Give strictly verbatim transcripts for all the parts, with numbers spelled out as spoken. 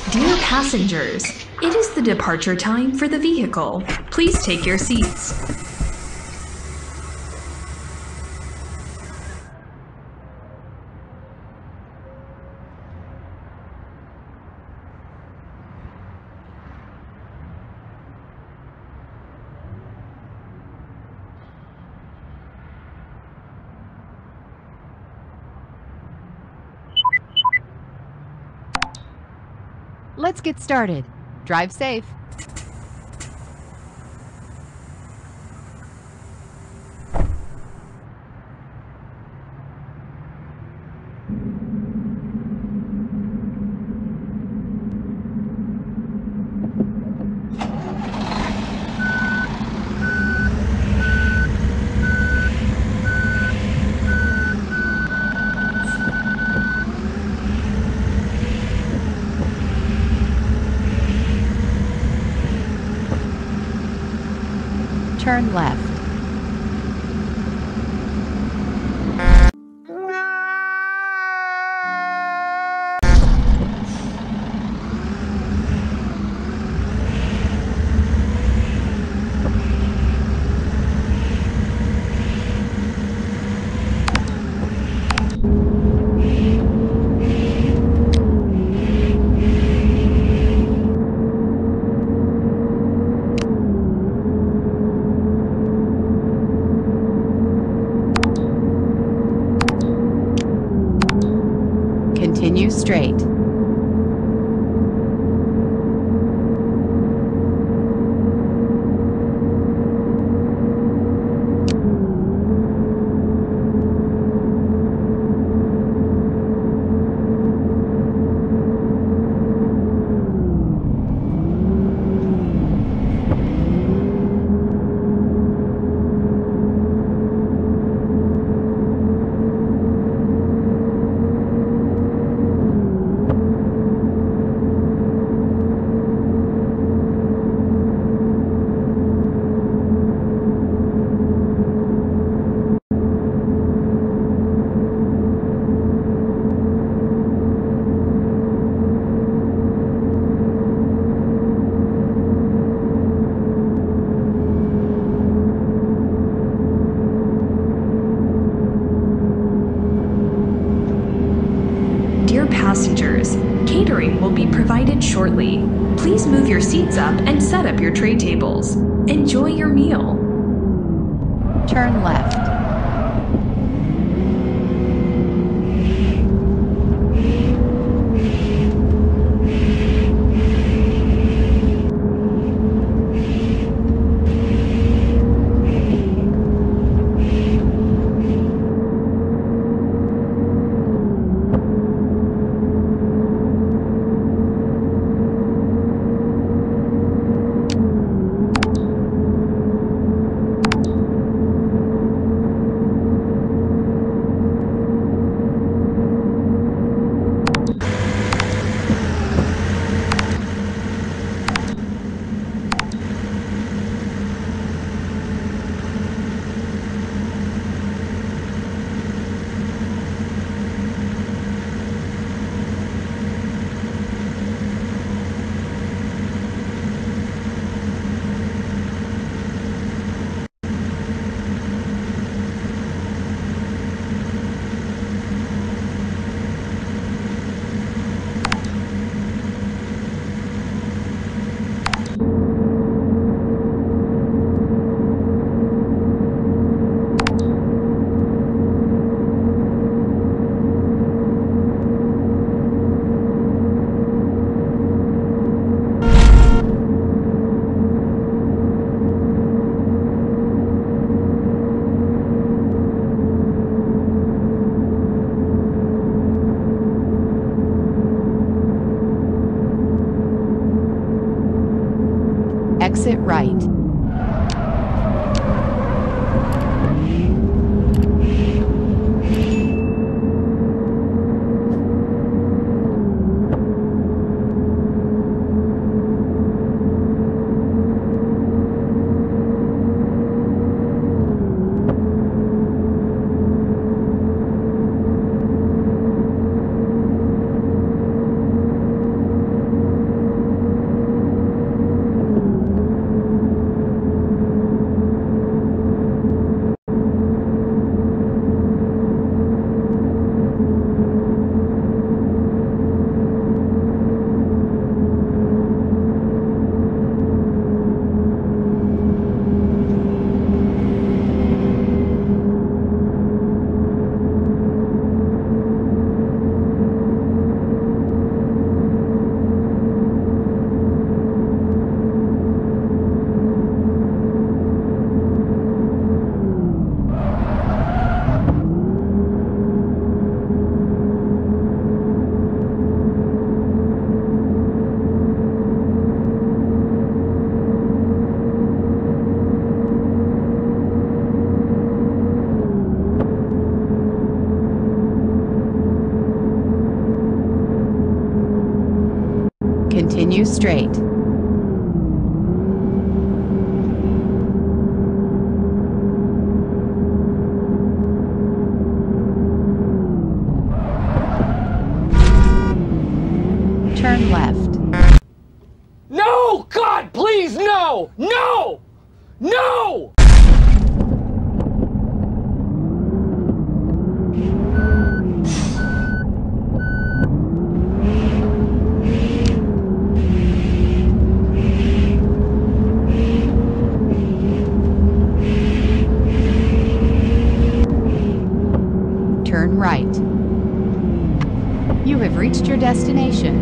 Dear passengers, it is the departure time for the vehicle. Please take your seats. Let's get started. Drive safe. Turn left. Continue straight. Dear passengers, catering will be provided shortly. Please move your seats up and set up your tray tables. Enjoy your meal. Turn left. Exit right. Continue straight. Turn left. No! God, please, no! No! No! Turn right. You have reached your destination.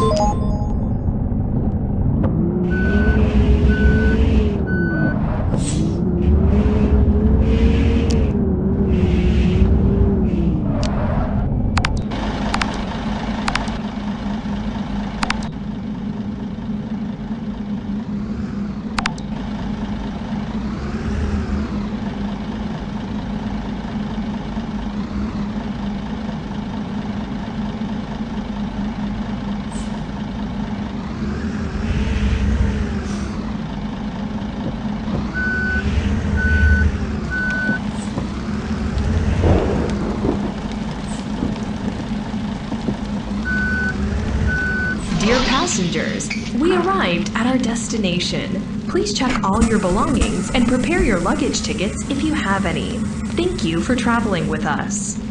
Dear passengers, we arrived at our destination. Please check all your belongings and prepare your luggage tickets if you have any. Thank you for traveling with us.